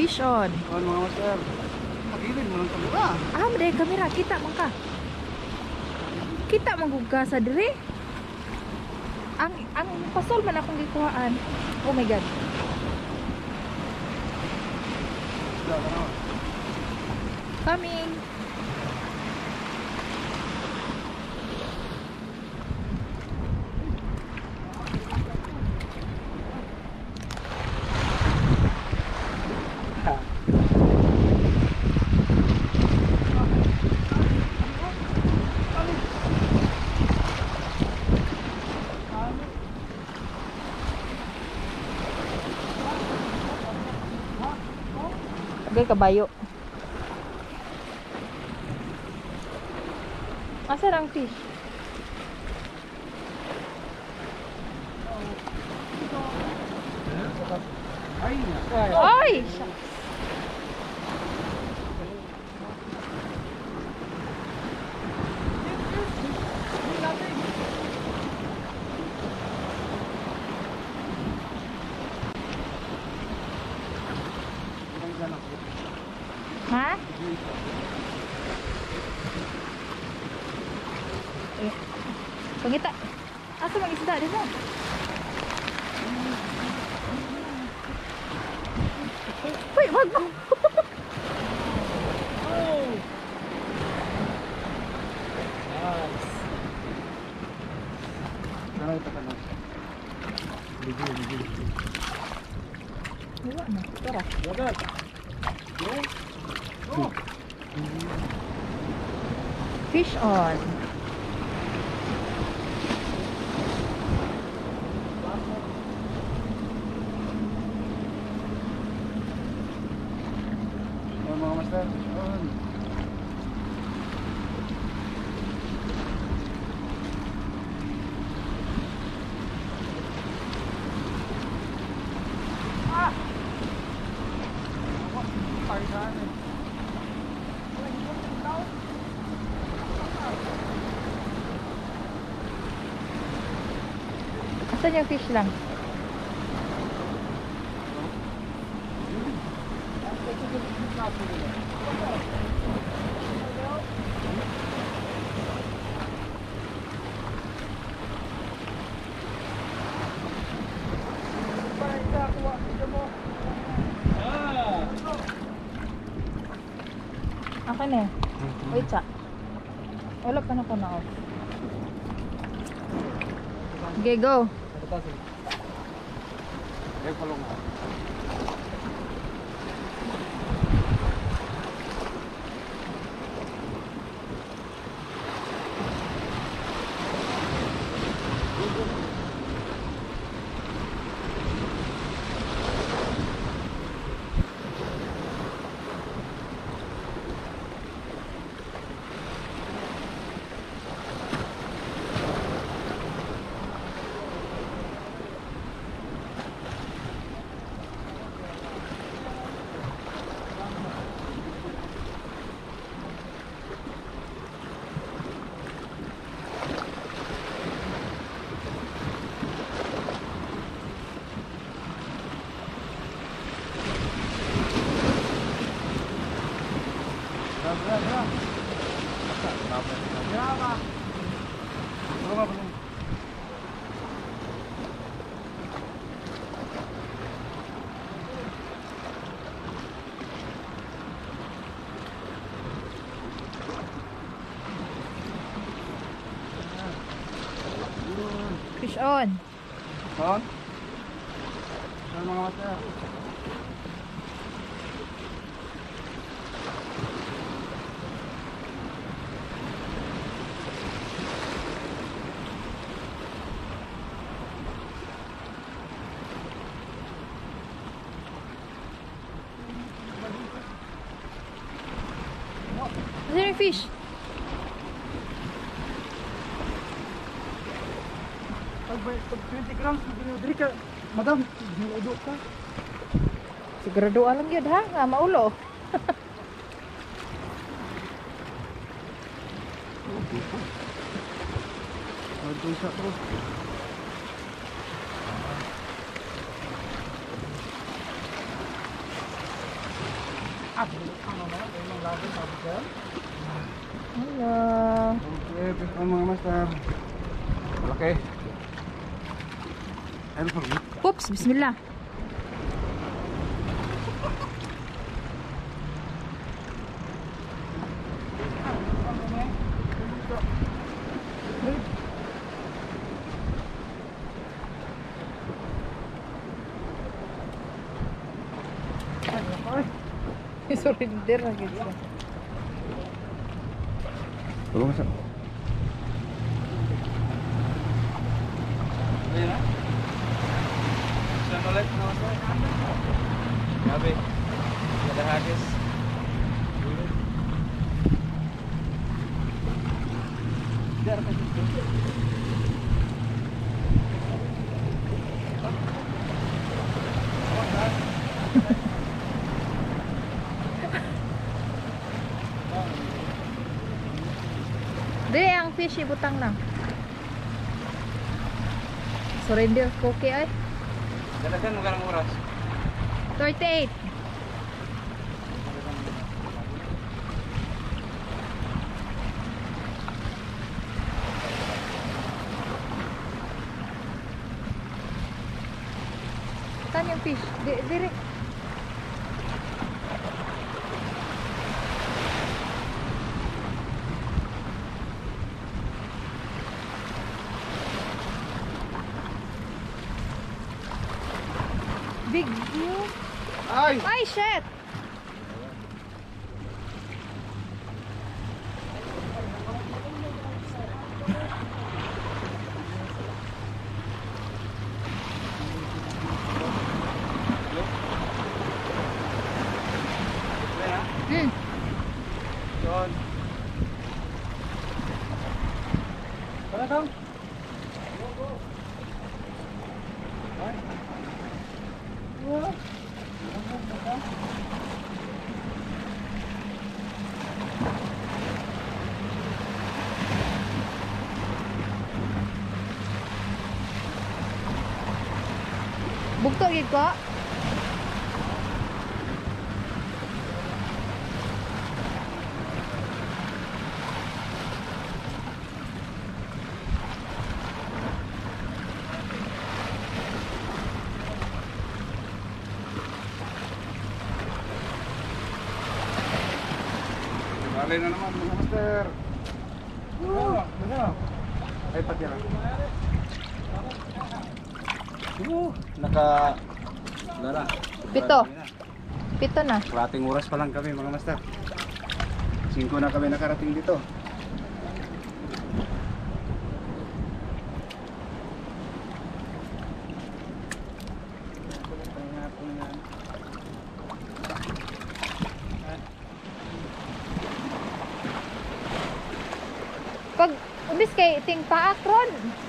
Fish on. Mga master. Pag-iwin mo lang kamera. Maday kamera. Kita man ka. Kita manggugka sa dire. Ang pasol man akong gikuhaan. Oh my god. Coming. Agay kabayo. Asa lang fish? Ay! Ha? Pangita. Asa mang isda din mo? Uy, wag mo. Oh. Nice. Karay pa kana. Ligo. Wala na. Tara. Dagat. Go. Fish on. Mga master. Asan yung fish lang? Akin eh. Wait sa. Wala pa na ko na off. Okay, go. Fish on. On? Saan mga master? Asan yung fish? Pag 20 grams, dili ka, madam, niludo ka. Sigurado alam yun ha, nga maulo. Magdusa ko. Hello. Okay, pito mga master. Malaki. Ano pa? Oops, bismillah. Surrender na gitu. Tulong sa. Ayan na. Saan ulit? Gabi. Ada hagis. Dar ka dito. Dili ang fish ibutang lang. Surrender cookie ay. Dalagan mo karang oras. 38. Saan yung fish? Dire. Big view. Ay! Ay, shit! Hmm. Yun. Tara daw. Ay. Bugto gid ko. Bali na naman mga master. Ay pati lang. Naka Lara. Pito. Pito na. Kalating oras pa lang kami mga master. 5 na kami nakarating dito. Pag ubis kay ting paak ron.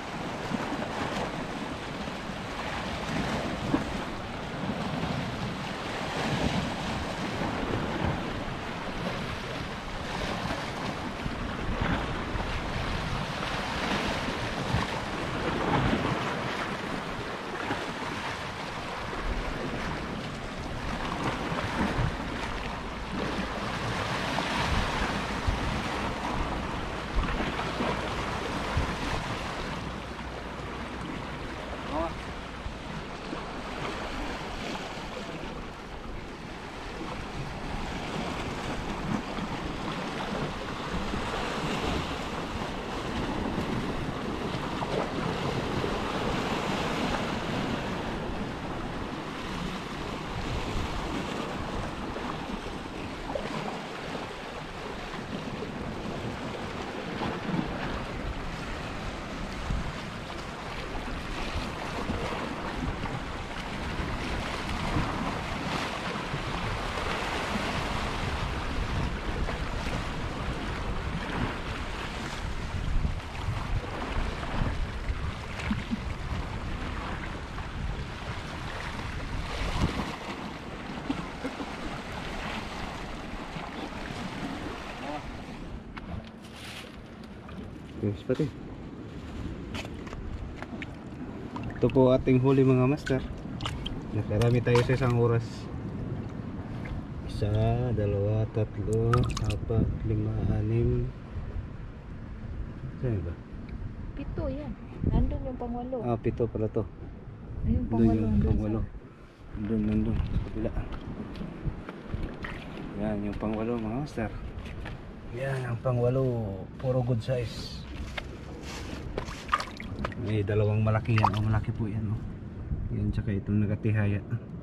Yes, pati. Ito po ating huli mga master. Nakarami tayo sa isang oras. Isa, dalawa, tatlo, apat, lima, anim. Saan ba? 7 yan. Nandun yung pangwalo. Ah, 7 pala to. Ayun, Doon pangwalo. yung Nandun pangwalo. Nandun, sa kabila. Yan yung pangwalo mga master. Yan ang pangwalo. Puro good size. May dalawang malaki yan. O malaki po yan. O. Yan tsaka itong nagatihaya.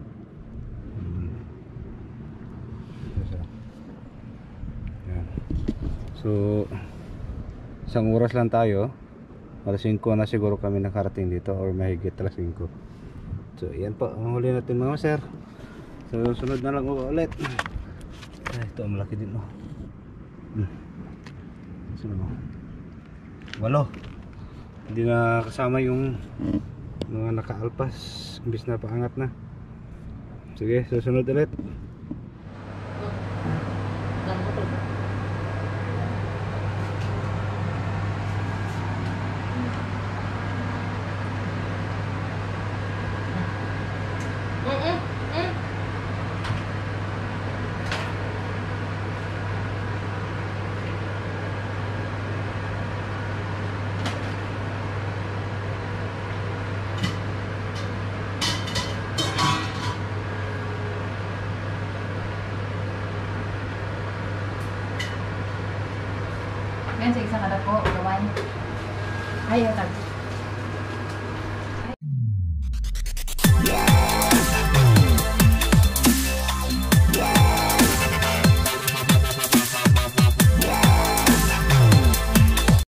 Yan. So, isang oras lang tayo. Alas 5 na siguro kami nakarating dito or mahigit alas 5. So yan po ang huli natin mga sir. So sunod na lang ulit. Ito ang malaki din oh. Sunod oh. 8. Hindi na kasama yung mga nakaalpas. Imbis na paangat na. Sige, susunod ulit. Yan sa isang anak ko, gawain. Ayaw, tag.